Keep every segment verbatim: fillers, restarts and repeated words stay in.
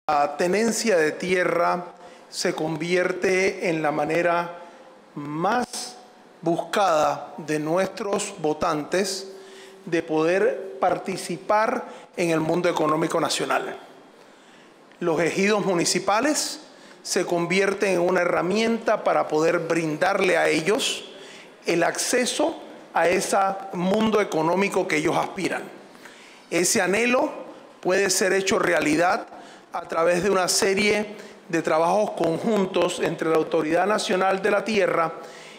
La tenencia de tierra se convierte en la manera más buscada de nuestros votantes de poder participar en el mundo económico nacional. Los ejidos municipales se convierten en una herramienta para poder brindarle a ellos el acceso a ese mundo económico que ellos aspiran. Ese anhelo puede ser hecho realidad a través de una serie de trabajos conjuntos entre la Autoridad Nacional de la Tierra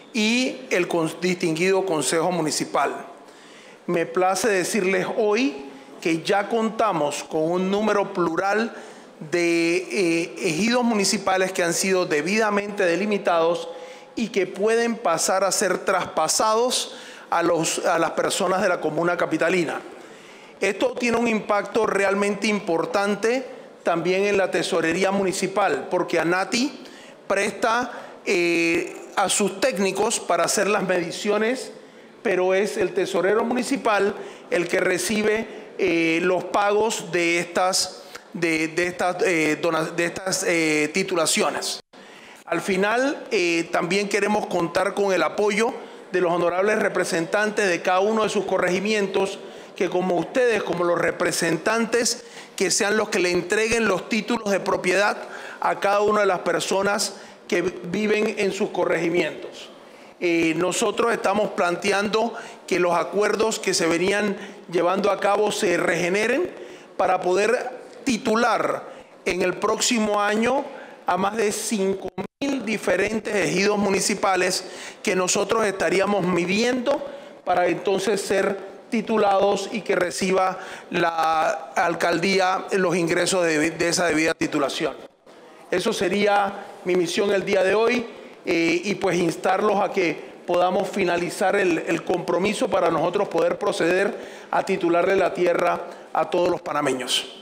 y el distinguido Consejo Municipal. Me place decirles hoy que ya contamos con un número plural de eh, ejidos municipales que han sido debidamente delimitados y que pueden pasar a ser traspasados a, los, a las personas de la comuna capitalina. Esto tiene un impacto realmente importante también en la tesorería municipal, porque ANATI presta eh, a sus técnicos para hacer las mediciones, pero es el tesorero municipal el que recibe eh, los pagos de estas, de, de estas, eh, de estas eh, titulaciones. Al final, eh, también queremos contar con el apoyo de los honorables representantes de cada uno de sus corregimientos, que como ustedes, como los representantes, que sean los que le entreguen los títulos de propiedad a cada una de las personas que viven en sus corregimientos. Eh, nosotros estamos planteando que los acuerdos que se venían llevando a cabo se regeneren para poder titular en el próximo año a más de cinco mil diferentes ejidos municipales que nosotros estaríamos midiendo para entonces ser titulados y que reciba la alcaldía los ingresos de, de esa debida titulación. Eso sería mi misión el día de hoy eh, y pues instarlos a que podamos finalizar el, el compromiso para nosotros poder proceder a titularle la tierra a todos los panameños.